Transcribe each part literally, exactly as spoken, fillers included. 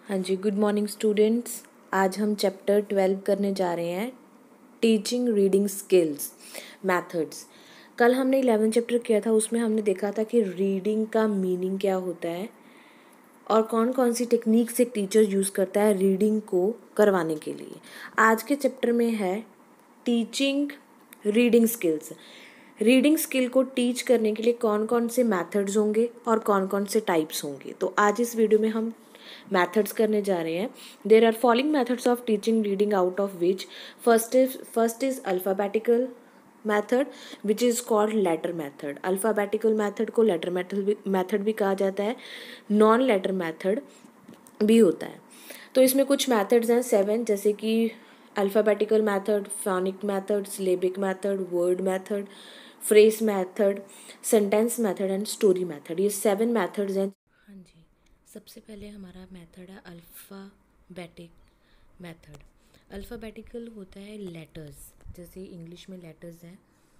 हाँ जी, good morning students. आज हम चैप्टर ट्वेल्व करने जा रहे हैं, टीचिंग रीडिंग स्किल्स मेथड्स। कल हमने इलेवन चैप्टर किया था, उसमें हमने देखा था कि रीडिंग का मीनिंग क्या होता है और कौन कौन सी टेक्निक से टीचर यूज़ करता है रीडिंग को करवाने के लिए। आज के चैप्टर में है teaching reading skills. Reading skill को टीच करने के लिए कौन कौन से मेथड्स होंगे और कौन कौन से टाइप्स होंगे। तो आज इस वीडियो में हम मेथड्स करने जा रहे हैं। There are following methods of teaching reading, out of which first is first is alphabetical method which is called letter method. Alphabetical method को लेटर मेथड मेथड भी कहा जाता है, नॉन लेटर मेथड भी होता है। तो इसमें कुछ मेथड्स हैं सेवन, जैसे कि alphabetical method, phonic method, syllabic method, word method, phrase method, sentence method and story method. ये सेवन मेथड्स हैं। हाँ जी, सबसे पहले हमारा मेथड है अल्फ़ाबेटिक मेथड। अल्फ़ाबेटिकल होता है लेटर्स, जैसे इंग्लिश में लेटर्स हैं,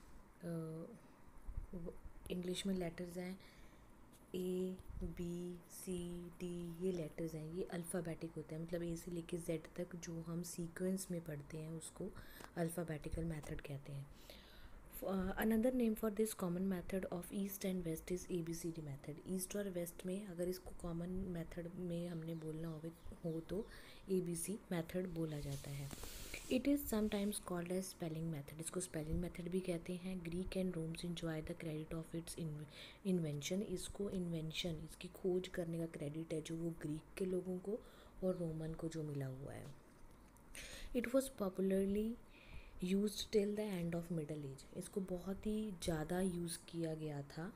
इंग्लिश में लेटर्स हैं ए बी सी डी, ये लेटर्स हैं, ये अल्फ़ाबेटिक होता है। मतलब ए से लेके जेड तक जो हम सीक्वेंस में पढ़ते हैं उसको अल्फ़ाबेटिकल मेथड कहते हैं। Another name for this common method of east and west is A B C D method. East और वेस्ट में अगर इसको कॉमन मेथड में हमने बोलना हो हो तो ए बी सी मेथड बोला जाता है। It is sometimes called as spelling method. इसको स्पेलिंग मेथड भी कहते हैं। Greek and Romes enjoy the credit of its invention. इसको इन्वेंशन, इसकी खोज करने का क्रेडिट है जो वो ग्रीक के लोगों को और रोमन को जो मिला हुआ है। It was popularly use till the end of middle age. इसको बहुत ही ज़्यादा यूज़ किया गया था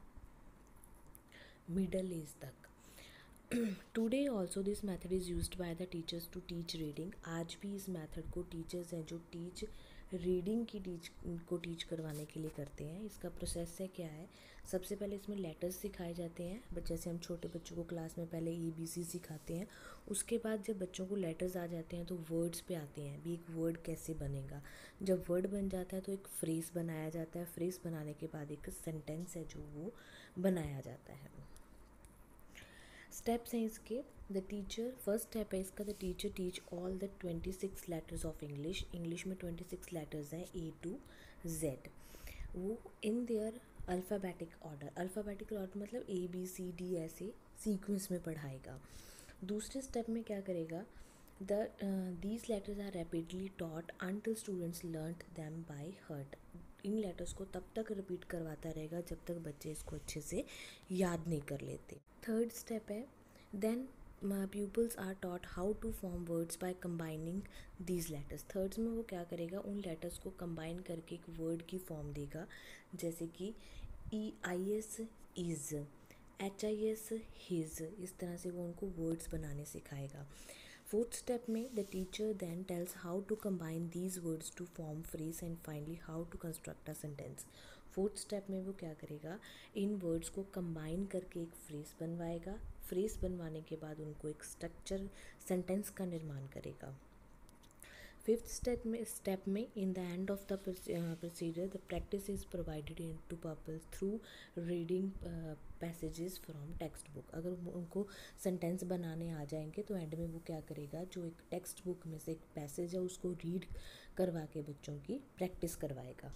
मिडल एज तक। Today also this method is used by the teachers to teach reading. आज भी इस मेथड को टीचर्स हैं जो टीच रीडिंग की टीच को टीच करवाने के लिए करते हैं। इसका प्रोसेस है क्या है, सबसे पहले इसमें लेटर्स सिखाए जाते हैं। बट जैसे हम छोटे बच्चों को क्लास में पहले ए बी सी सिखाते हैं, उसके बाद जब बच्चों को लेटर्स आ जाते हैं तो वर्ड्स पे आते हैं भी, एक वर्ड कैसे बनेगा। जब वर्ड बन जाता है तो एक फ्रेज़ बनाया जाता है। फ्रेज़ बनाने के बाद एक सेंटेंस है जो वो बनाया जाता है। स्टेप्स हैं इसके। द टीचर, फर्स्ट स्टेप है इसका, the teacher teach all the twenty six letters of English. English में ट्वेंटी सिक्स लेटर्स हैं ए टू जेड, वो in their alphabetic order. Alphabetical order मतलब ए बी सी डी ऐसे sequence में पढ़ाएगा। दूसरे स्टेप में क्या करेगा, the these letters are rapidly taught until students learn them by heart. इन लेटर्स को तब तक रिपीट करवाता रहेगा जब तक बच्चे इसको अच्छे से याद नहीं कर लेते। थर्ड स्टेप है, then pupils are taught how to form words by combining these letters. Thirds में वो क्या करेगा, उन लेटर्स को कंबाइन करके एक वर्ड की फॉर्म देगा, जैसे कि E I S is, H I S his. इस तरह से वो उनको वर्ड्स बनाने सिखाएगा। फोर्थ स्टेप में the teacher then tells how to combine these words to form phrase and finally how to construct a sentence. Fourth step में वो क्या करेगा, इन वर्ड्स को कंबाइन करके एक फ्रेज बनवाएगा। फ्रेज बनवाने के बाद उनको एक स्ट्रक्चर सेंटेंस का निर्माण करेगा। फिफ्थ स्टेप में स्टेप में in the end of the procedure the practice is provided in to purpose through reading passages from text book. अगर उनको सेंटेंस बनाने आ जाएंगे तो एंड में वो क्या करेगा, जो एक टेक्स्ट बुक में से एक पैसेज है उसको रीड करवा के बच्चों की प्रैक्टिस करवाएगा।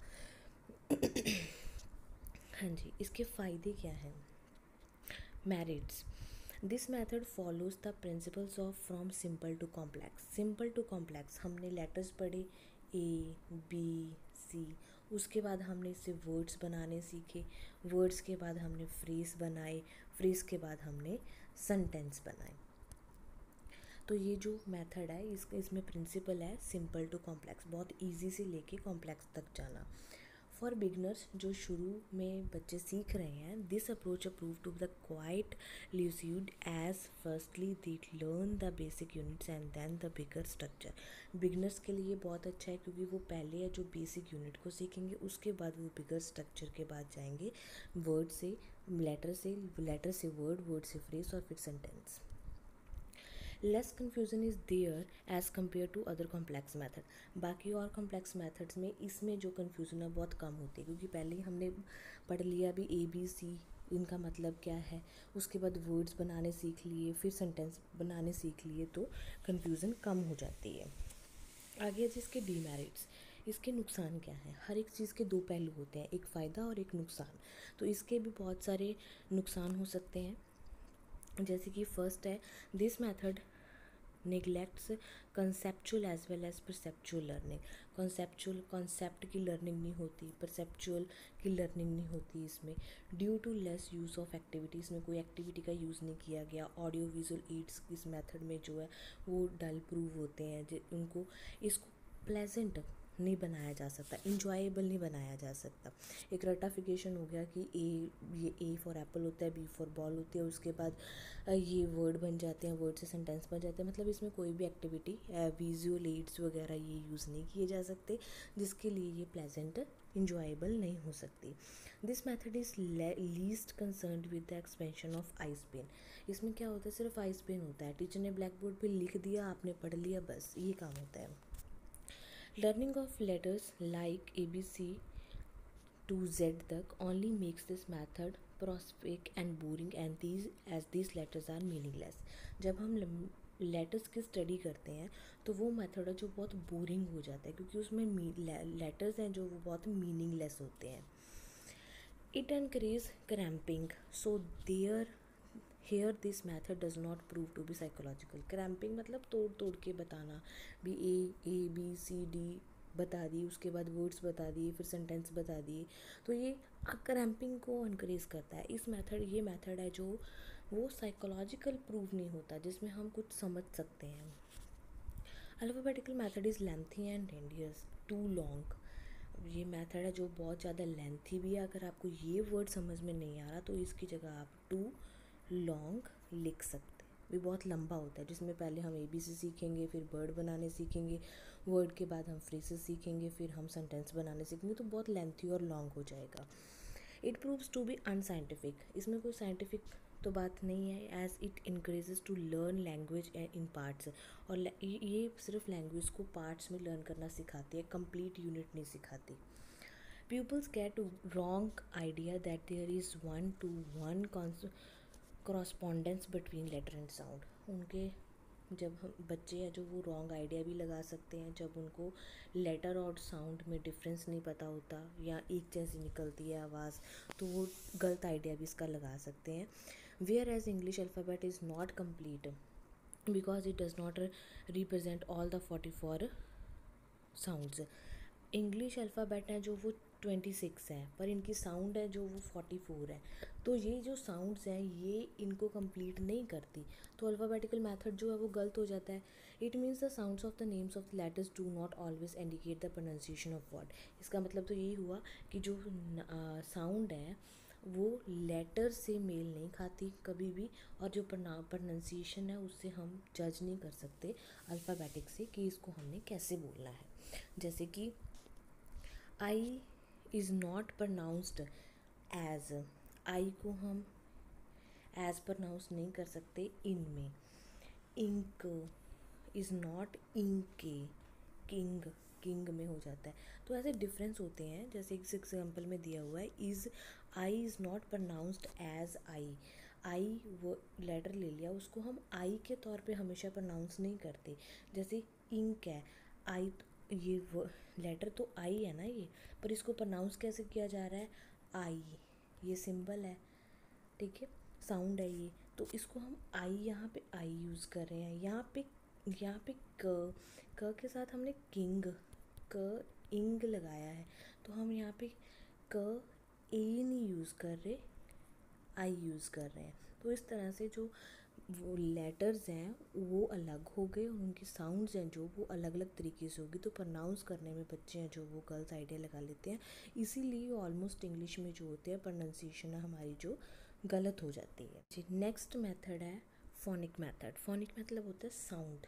हाँ जी, इसके फ़ायदे क्या हैं। Merits, this method follows the principles of from simple to complex. Simple to complex हमने लेटर्स पढ़े ए बी सी, उसके बाद हमने इससे वर्ड्स बनाने सीखे। वर्ड्स के बाद हमने फ्रेज बनाए, फ्रेज के बाद हमने सेंटेंस बनाए। तो ये जो मेथड है इस इसमें प्रिंसिपल है सिंपल टू कॉम्प्लेक्स, बहुत इजी से लेके कॉम्प्लेक्स तक जाना। फॉर बिगनर्स, जो शुरू में बच्चे सीख रहे हैं, this approach approve to the quite lucid as firstly they learn the basic units and then the bigger structure. Beginners के लिए बहुत अच्छा है क्योंकि वो पहले है जो बेसिक यूनिट को सीखेंगे, उसके बाद वो बिगर स्ट्रक्चर के बाद जाएंगे वर्ड से, लेटर से लेटर से वर्ड, वर्ड से फ्रेज और फिर sentence. Less confusion is there as compare to other complex method. बाकी और कॉम्प्लेक्स मेथड्स में इसमें जो कन्फ्यूज़न है बहुत कम होती है, क्योंकि पहले ही हमने पढ़ लिया भी ए बी सी इनका मतलब क्या है, उसके बाद वर्ड्स बनाने सीख लिए, फिर सेंटेंस बनाने सीख लिए, तो कन्फ्यूज़न कम हो जाती है। आगे जिसके डीमेरिट्स, इसके नुकसान क्या हैं। हर एक चीज़ के दो पहलू होते हैं, एक फ़ायदा और एक नुकसान। तो इसके भी बहुत सारे नुकसान हो सकते हैं। जैसे कि फर्स्ट है, this method neglects conceptual as well as perceptual learning. Conceptual concept की लर्निंग नहीं होती, परसेप्चुअल की लर्निंग नहीं होती इसमें, due to less use of activities में कोई एक्टिविटी का यूज़ नहीं किया गया। ऑडियो विजुअल एड्स इस मेथड में जो है वो डल प्रूव होते हैं, जो उनको इसको प्लेजेंट नहीं बनाया जा सकता, इंजॉयबल नहीं बनाया जा सकता। एक रटाफिकेशन हो गया कि ए ये ए फॉर एप्पल होता है, बी फॉर बॉल होती है, उसके बाद ये वर्ड बन जाते हैं, वर्ड से सेंटेंस बन जाते हैं। मतलब इसमें कोई भी एक्टिविटी विजुअल एड्स वगैरह ये यूज़ नहीं किए जा सकते, जिसके लिए ये प्लेजेंट इंजॉयबल नहीं हो सकती। This method is least concerned with the expansion of eye span. इसमें क्या होता है, सिर्फ आइस पेन होता है, टीचर ने ब्लैक बोर्ड पर लिख दिया, आपने पढ़ लिया, बस ये काम होता है। Learning of letters like A B C to Z तक only makes this method prosaic and boring and these as these letters are meaningless। जब हम लेटर्स की स्टडी करते हैं तो वो मेथड है जो बहुत बोरिंग हो जाता है, क्योंकि उसमें लेटर्स हैं जो वो बहुत मीनिंगलेस होते हैं। It encourage cramping, so therefore this method does not prove to be psychological. Cramping मतलब तोड़ तोड़ के बताना, भी ए ए बी सी डी बता दी, उसके बाद वर्ड्स बता दिए, फिर सेंटेंस बता दिए, तो ये क्रैम्पिंग को इनकरेज करता है। इस मेथड ये मेथड है जो वो साइकोलॉजिकल प्रूव नहीं होता, जिसमें हम कुछ समझ सकते हैं। Alphabetical method is lengthy and tedious, too long. ये मेथड है जो बहुत ज़्यादा लेंथी भी है, अगर आपको ये वर्ड समझ में नहीं आ रहा तो इसकी जगह आप टू लॉन्ग लिख सकते हैं। भी बहुत लंबा होता है, जिसमें पहले हम ए बी सी सीखेंगे, फिर वर्ड बनाने सीखेंगे, वर्ड के बाद हम फ्रेजेस सीखेंगे, फिर हम सेंटेंस बनाने सीखेंगे, तो बहुत लेंथी और लॉन्ग हो जाएगा। It proves to be unscientific, इसमें कोई साइंटिफिक तो बात नहीं है, as it increases to learn language in parts. और ये सिर्फ लैंग्वेज को पार्ट्स में लर्न करना सिखाती है, कंप्लीट यूनिट नहीं सिखाती। Pupils get wrong idea that there is one to one correspondence between letter and sound। उनके जब हम बच्चे हैं जो वो रॉन्ग आइडिया भी लगा सकते हैं, जब उनको लेटर और साउंड में डिफरेंस नहीं पता होता या एक जैसी निकलती है आवाज़, तो वो गलत आइडिया भी इसका लगा सकते हैं। Whereas English alphabet is not complete because it does not represent all the forty four sounds. English alphabet है जो वो ट्वेंटी सिक्स है, पर इनकी साउंड है जो वो फोर्टी फोर है, तो ये जो साउंड्स हैं ये इनको कंप्लीट नहीं करती, तो अल्फ़ाबेटिकल मेथड जो है वो गलत हो जाता है। It means the sounds of the names of the letters do not always indicate the pronunciation of word. इसका मतलब तो यही हुआ कि जो साउंड है वो लेटर से मेल नहीं खाती कभी भी, और जो प्रोनाउंसिएशन है उससे हम जज नहीं कर सकते अल्फ़ाबेटिक से कि इसको हमने कैसे बोलना है। जैसे कि I is not pronounced as, I को हम एज प्रोनाउंस नहीं कर सकते इन में। Ink is not inky, king king में हो जाता है। तो ऐसे डिफरेंस होते हैं, जैसे इस एग्जाम्पल में दिया हुआ है, is I is not pronounced as I. I वो लेटर ले लिया, उसको हम आई के तौर पे हमेशा प्रोनाउंस नहीं करते। जैसे इंक है, आई ये वो लेटर तो आई है ना ये, पर इसको प्रोनाउंस कैसे किया जा रहा है, आई, ये सिंबल है, ठीक है, साउंड है ये, तो इसको हम आई यहाँ पे आई यूज़ कर रहे हैं। यहाँ पे यहाँ पे क क के साथ हमने किंग क इंग लगाया है, तो हम यहाँ पे क ए नहीं यूज़ कर रहे, आई यूज़ कर रहे हैं। तो इस तरह से जो वो लेटर्स हैं वो अलग हो गए और उनकी साउंड्स हैं जो वो अलग अलग तरीके से होगी, तो प्रोनाउंस करने में बच्चे हैं जो वो गलत आइडिया लगा लेते हैं। इसीलिए ऑलमोस्ट इंग्लिश में जो होते हैं प्रोनाउंसिएशन हमारी जो गलत हो जाती है। जी, नेक्स्ट मेथड है फोनिक मेथड। फोनिक मतलब होता है साउंड।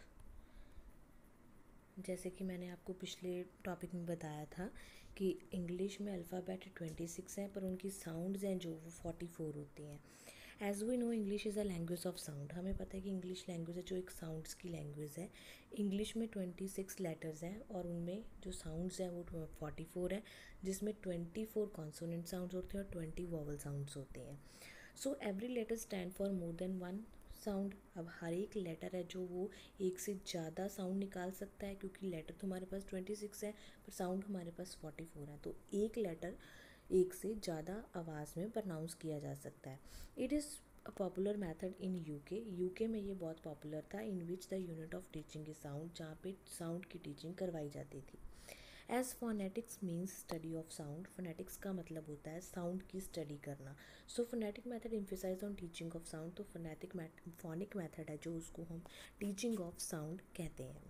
जैसे कि मैंने आपको पिछले टॉपिक में बताया था कि इंग्लिश में अल्फ़ाबेट ट्वेंटी सिक्स हैं, पर उनकी साउंड्स हैं जो वो फोर्टी फोर होती हैं। As we know English is a language of sound, हमें पता है कि इंग्लिश लैंग्वेज है जो एक साउंड्स की लैंग्वेज है। इंग्लिश में ट्वेंटी सिक्स लेटर्स हैं और उनमें जो साउंड्स हैं वो फोर्टी फोर है, जिसमें ट्वेंटी फोर कॉन्सोनेंट साउंड्स होते हैं और ट्वेंटी वॉवल साउंड्स होते हैं। So every letter stand for more than one sound. अब हर एक लेटर है जो वो एक से ज़्यादा साउंड निकाल सकता है, क्योंकि लेटर तो हमारे पास ट्वेंटी सिक्स है पर साउंड हमारे पास फोर्टी फोर है, तो एक लेटर एक से ज़्यादा आवाज़ में प्रोनाउंस किया जा सकता है। It is a popular method in UK, UK में ये बहुत पॉपुलर था। In which the unit of teaching is sound, जहाँ पे साउंड की टीचिंग करवाई जाती थी। As phonetics means study of sound, phonetics का मतलब होता है साउंड की स्टडी करना। So phonetic method emphasise on teaching of sound, तो फोनेटिक फोनिक मैथड है जो उसको हम टीचिंग ऑफ साउंड कहते हैं।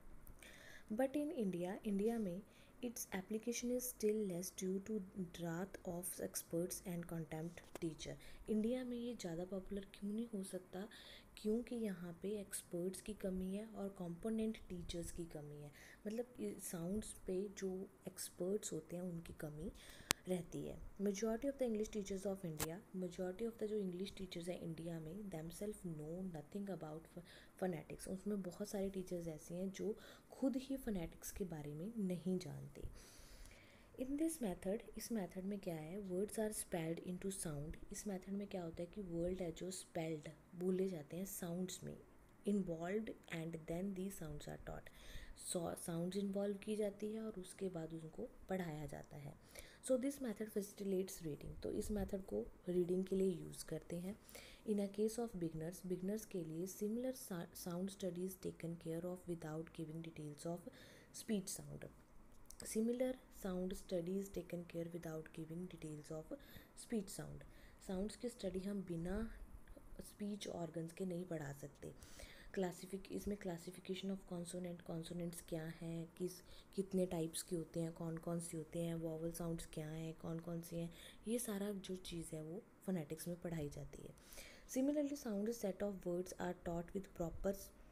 बट इन इंडिया इंडिया में its application is still less due to drought of experts and contempt teacher. India में ये ज़्यादा पॉपुलर क्यों नहीं हो सकता, क्योंकि यहाँ पे एक्सपर्ट्स की कमी है और कंपोनेंट टीचर्स की कमी है। मतलब साउंड्स पे जो एक्सपर्ट्स होते हैं उनकी कमी रहती है। Majority of the English teachers of India, majority of the जो इंग्लिश टीचर्स हैं इंडिया में, themself know nothing about phonetics. उसमें बहुत सारे टीचर्स ऐसे हैं जो खुद ही फोनेटिक्स के बारे में नहीं जानते। इन दिस मैथड, इस मैथड में क्या है, words are spelled into sound. इस मैथड में क्या होता है कि वर्ड है जो स्पेल्ड बोले जाते हैं साउंड्स में, involve and then the sounds are taught. Sounds involve की जाती है और उसके बाद उनको पढ़ाया जाता है। So this method facilitates reading, तो इस मैथड को रीडिंग के लिए यूज़ करते हैं। In a case of beginners, beginners के लिए similar sound studies taken care of without giving details of speech sound. Similar sound studies taken care without giving details of speech sound. Sounds की study हम बिना speech organs के नहीं पढ़ा सकते। क्लासिफिक इसमें क्लासिफिकेशन ऑफ कॉन्सोनेंट, कॉन्सोनेंट्स क्या हैं, किस कितने टाइप्स के होते हैं, कौन कौन से होते हैं, वॉवल साउंड्स क्या हैं, कौन कौन से हैं, ये सारा जो चीज़ है वो फोनेटिक्स में पढ़ाई जाती है। Similarly sound set of words are taught with proper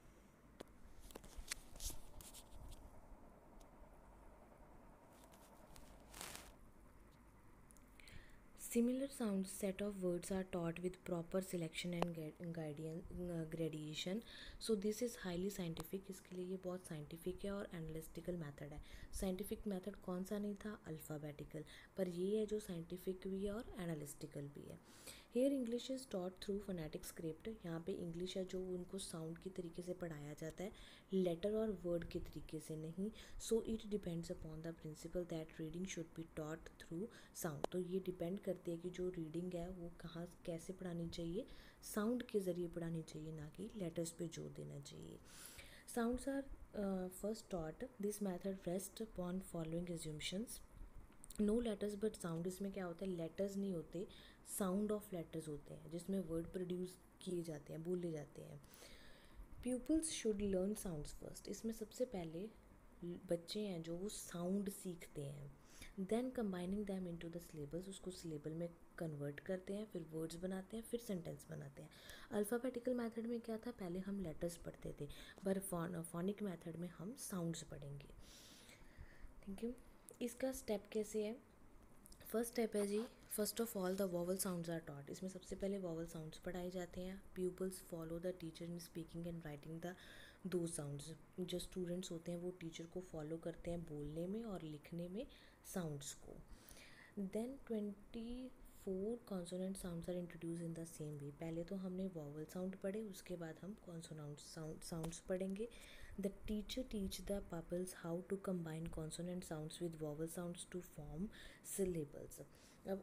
Similar sound set of words are taught with proper selection and guidance, uh, gradation. So this is highly scientific, इसके लिए ये बहुत scientific है और analytical method है। scientific method कौन सा नहीं था, alphabetical, पर ये है जो scientific भी है और analytical भी है। Here English is taught through phonetic script, यहाँ पे English है जो उनको sound की तरीके से पढ़ाया जाता है, letter और word के तरीके से नहीं। So it depends upon the principle that reading should be taught through sound। तो ये डिपेंड करती है कि जो रीडिंग है वो कहाँ कैसे पढ़ानी चाहिए, साउंड के ज़रिए पढ़ानी चाहिए, ना कि लेटर्स पे जोर देना चाहिए। Sounds are first taught, this method rest upon following assumptions. No letters but sound, इसमें क्या होता है, लेटर्स नहीं होते, साउंड ऑफ लेटर्स होते हैं जिसमें वर्ड प्रोड्यूस किए जाते हैं, बोले जाते हैं। Pupils should learn sounds first, इसमें सबसे पहले बच्चे हैं जो वो साउंड सीखते हैं। Then combining them into the syllables, उसको सिलेबल में कन्वर्ट करते हैं, फिर वर्ड्स बनाते हैं, फिर सेंटेंस बनाते हैं। अल्फ़ाबेटिकल मेथड में क्या था, पहले हम लेटर्स पढ़ते थे, पर फोनिक मेथड में हम साउंड्स पढ़ेंगे। Thank you. इसका स्टेप कैसे है, फर्स्ट स्टेप है जी, first of all the vowel sounds are taught. इसमें सबसे पहले वॉवल साउंड्स पढ़ाए जाते हैं। Pupils follow the teacher in speaking and writing the दो साउंड्स। जो स्टूडेंट्स होते हैं वो टीचर को फॉलो करते हैं बोलने में और लिखने में साउंड्स को। Then twenty four consonant sounds are introduce in the same way. पहले तो हमने वॉवल साउंड पढ़े, उसके बाद हम कॉन्सोनेंट साउंड साउंड्स पढ़ेंगे। The teacher teach the pupils how to combine consonant sounds with vowel sounds to form syllables. अब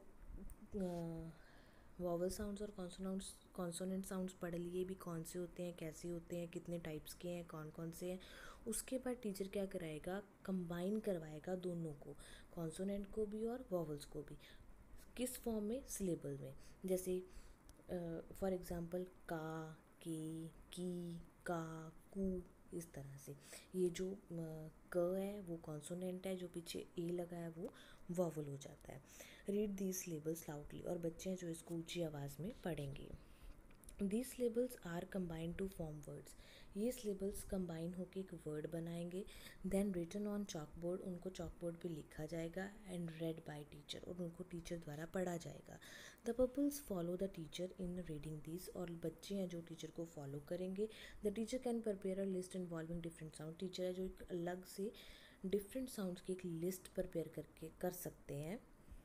vowel sounds और कॉन्सोनेंट्स कॉन्सोनेंट साउंड्स पढ़ लिए भी, कौन से होते हैं, कैसे होते हैं, कितने टाइप्स के हैं, कौन कौन से हैं। उसके बाद टीचर क्या कराएगा, कंबाइन करवाएगा दोनों को, कॉन्सोनेंट को भी और वॉवल्स को भी। किस फॉर्म में, सिलेबल में। जैसे फॉर एग्जांपल का, के, की, का, कू, इस तरह से। ये जो क है वो कॉन्सोनेंट है, जो पीछे ए लगा है वो वॉवल हो जाता है। रीड दीज सिलेबल्स लाउडली, और बच्चे जो इसको ऊंची आवाज़ में पढ़ेंगे। These syllables are combined to form words, ये सिलेबल्स कंबाइन होकर एक वर्ड बनाएंगे, देन रिटन ऑन चॉकबोर्ड, उनको चॉकबोर्ड पे लिखा जाएगा, एंड रेड बाय टीचर, और उनको टीचर द्वारा पढ़ा जाएगा। The pupils follow the teacher in reading this, और बच्चे हैं जो टीचर को फॉलो करेंगे। The teacher can prepare a list involving different sound, teacher है जो एक अलग से डिफरेंट साउंड्स की एक लिस्ट प्रिपेयर करके कर सकते हैं।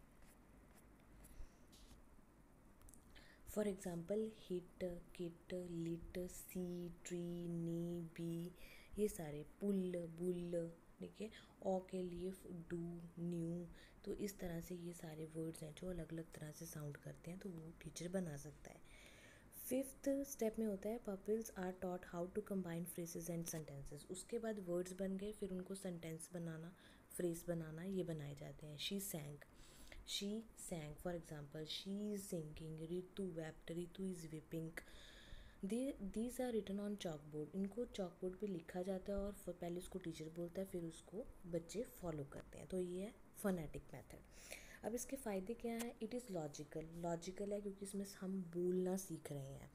For example hit, kit, lit, sea, tree, knee, bee, ये सारे, पुल, बुल, ठीक है, ओ के लिए डू, न्यू, तो इस तरह से ये सारे वर्ड्स हैं जो अलग अलग तरह से साउंड करते हैं, तो वो टीचर बना सकता है। फिफ्थ स्टेप में होता है pupils are taught how to combine phrases and sentences, उसके बाद वर्ड्स बन गए, फिर उनको सेंटेंस बनाना, फ्रेज बनाना, ये बनाए जाते हैं। She sang, she sang, for example she is singing, Ritu wept, Ritu is weeping, they these are written on chalkboard, इनको चॉकबोर्ड पे लिखा जाता है और पहले उसको टीचर बोलता है, फिर उसको बच्चे फॉलो करते हैं, तो ये है फोनेटिक मेथड। अब इसके फ़ायदे क्या हैं? इट इज़ लॉजिकल, लॉजिकल है क्योंकि इसमें हम बोलना सीख रहे हैं,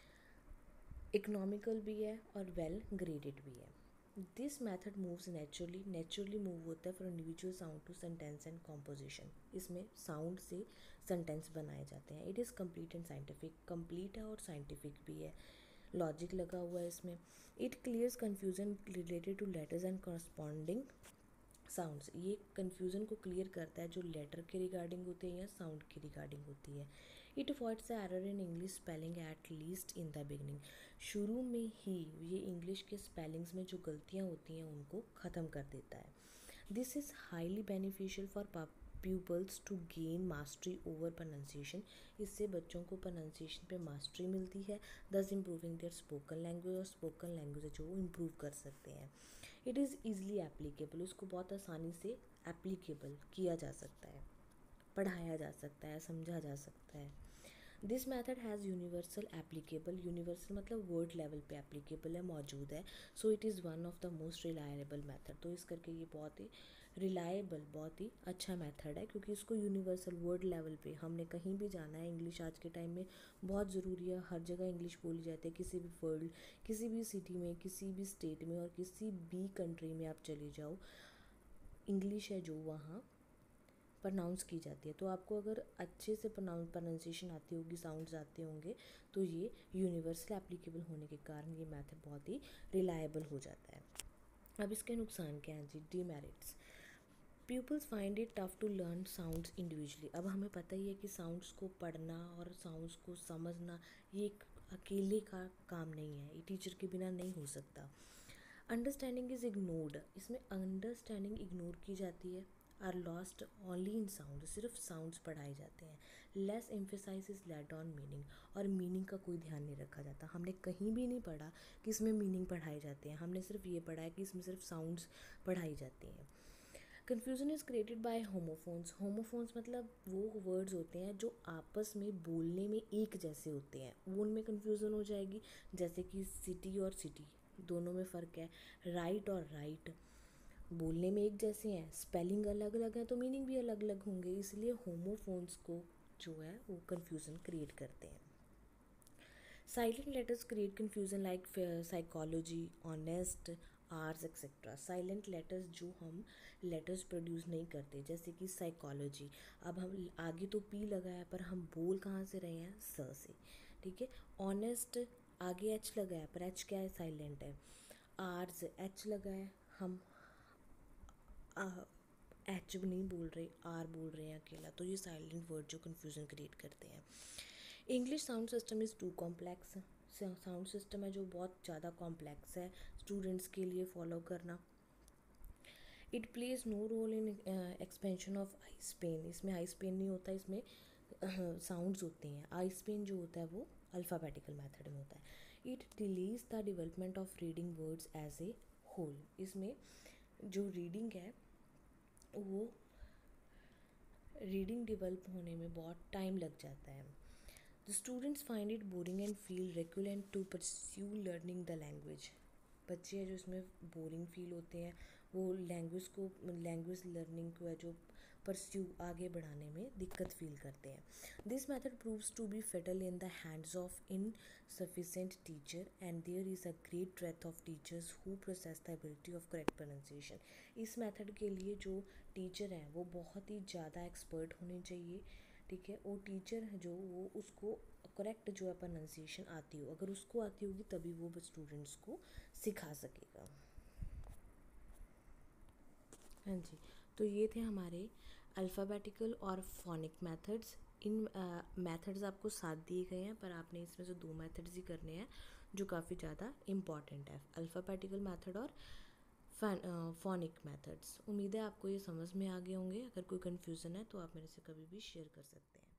इकोनॉमिकल भी है और वेल ग्रेडेड भी है। This method moves naturally, naturally move होता है for individual sound to sentence and composition, इसमें साउंड से सेंटेंस बनाए जाते हैं। It is complete and scientific, complete है और साइंटिफिक भी है, लॉजिक लगा हुआ है इसमें। It clears confusion related to letters and corresponding sounds, ये कन्फ्यूज़न को क्लियर करता है जो लेटर के रिगार्डिंग होते हैं या साउंड के रिगार्डिंग होती है। It avoids the error in English spelling at least in the beginning, शुरू में ही ये इंग्लिश के स्पेलिंग्स में जो गलतियाँ होती हैं उनको ख़त्म कर देता है। This is highly beneficial for pupils to gain mastery over pronunciation, इससे बच्चों को प्रोनाउंसिएशन पे मास्टरी मिलती है, thus improving their spoken language, और स्पोकन लैंग्वेज जो वो इम्प्रूव कर सकते हैं। इट इज़ ईज़िली एप्लीकेबल, उसको बहुत आसानी से एप्लीकेबल किया जा सकता है, पढ़ाया जा सकता है, समझा जा सकता है। This method has universal applicable, universal मतलब वर्ड लेवल पे एप्लीकेबल है, मौजूद है। So it is one of the most reliable method, तो इस करके ये बहुत ही रिलायबल, बहुत ही अच्छा मेथड है क्योंकि इसको यूनिवर्सल वर्ड लेवल पे हमने कहीं भी जाना है, इंग्लिश आज के टाइम में बहुत ज़रूरी है, हर जगह इंग्लिश बोली जाती है, किसी भी वर्ल्ड, किसी भी सिटी में, किसी भी स्टेट में और किसी भी कंट्री में आप चले जाओ, इंग्लिश है जो वहाँ प्रोनाउंस की जाती है। तो आपको अगर अच्छे से प्रोनाउंसिएशन आती होगी, साउंड्स आते होंगे, तो ये यूनिवर्सल एप्लीकेबल होने के कारण ये मेथड बहुत ही रिलायबल हो जाता है। अब इसके नुकसान क्या हैं जी? Demerits, peoples find it tough to learn sounds individually, अब हमें पता ही है कि साउंड्स को पढ़ना और साउंड्स को समझना ये एक अकेले का काम नहीं है, ये टीचर के बिना नहीं हो सकता। अंडरस्टैंडिंग इज़ इग्नोर्ड, इसमें अंडरस्टैंडिंग इग्नोर की जाती है। Are lost only in sound, सिर्फ साउंड्स पढ़ाए जाते हैं। Less emphasise is laid on meaning, और मीनिंग का कोई ध्यान नहीं रखा जाता, हमने कहीं भी नहीं पढ़ा कि इसमें मीनिंग पढ़ाए जाते हैं, हमने सिर्फ ये पढ़ा है कि इसमें सिर्फ साउंड्स पढ़ाई जाती हैं। Confusion is created by homophones, homophones मतलब वो वर्ड्स होते हैं जो आपस में बोलने में एक जैसे होते हैं, वो उनमें कन्फ्यूज़न हो जाएगी, जैसे कि सिटी और सिटी दोनों में फ़र्क है, राइट और राइट बोलने में एक जैसे हैं, स्पेलिंग अलग अलग है तो मीनिंग भी अलग अलग होंगे, इसलिए होमोफोन्स को जो है वो कन्फ्यूज़न क्रिएट करते हैं। Silent letters create confusion like psychology, honest, hours etcetera. Silent letters जो हम लेटर्स प्रोड्यूस नहीं करते, जैसे कि साइकोलॉजी, अब हम आगे तो पी लगा है पर हम बोल कहाँ से रहे हैं? स से, ठीक है। ऑनेस्ट आगे एच लगा है पर एच क्या है? साइलेंट है। आर्स एच लगा है, हम एच नहीं बोल रहे, आर बोल रहे हैं अकेला, तो ये साइलेंट वर्ड जो कन्फ्यूज़न क्रिएट करते हैं। English sound system is too complex, sound system है जो बहुत ज़्यादा कॉम्प्लेक्स है स्टूडेंट्स के लिए फॉलो करना। It plays no role in expansion of eye span, इसमें आई स्पेन नहीं होता, इसमें साउंड्स uh, होते हैं। आई स्पेन जो होता है वो अल्फ़ाबेटिकल मेथड में होता है। It delays the development of reading words as a whole, इसमें जो रीडिंग है वो रीडिंग डेवलप होने में बहुत टाइम लग जाता है। The students find it boring and feel reluctant to pursue learning the language, बच्चे हैं जो इसमें बोरिंग फील होते हैं, वो लैंग्वेज को लैंग्वेज लर्निंग को है जो परस्यू आगे बढ़ाने में दिक्कत फील करते हैं. This method proves to be fatal in the hands of insufficient teacher and there is a great breadth of teachers who process the ability of correct pronunciation. इस मेथड के लिए जो टीचर हैं वो बहुत ही ज़्यादा एक्सपर्ट होने चाहिए, ठीक है. वो टीचर जो वो उसको करेक्ट जो है प्रोनाउंसिएशन आती हो, अगर उसको आती होगी तभी वो स्टूडेंट्स को सिखा सकेगा. हाँ जी, तो ये थे हमारे अल्फ़ाबेटिकल और फोनिक मेथड्स. इन मेथड्स आपको सात दिए गए हैं, पर आपने इसमें से दो मेथड्स ही करने हैं जो काफ़ी ज़्यादा इम्पॉर्टेंट है, अल्फ़ाबेटिकल मेथड और फोनिक मेथड्स. उम्मीद है आपको ये समझ में आ गए होंगे. अगर कोई कन्फ्यूज़न है तो आप मेरे से कभी भी शेयर कर सकते हैं.